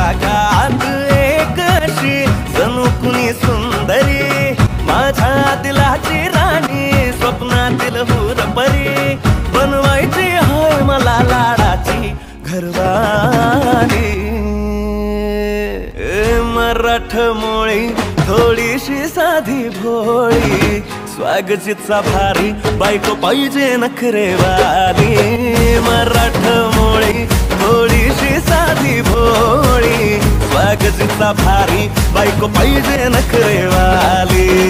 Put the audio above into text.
जगात एक अशी जणू कुणी सुंदरी, माझ्या दिलाची राणी, स्वप्नातील हुरपरी, बनवायची हाय मला लाडाची घरवाली. मराठमोळी थोडीशी साधी भोळी, स्वागतीचा भारी, बायको पाहिजे नखरेवाली. मराठमोळी थोडीशी साधी भोळी, स्वागतीचा भारी, बायको पाहिजे नखरेवाली.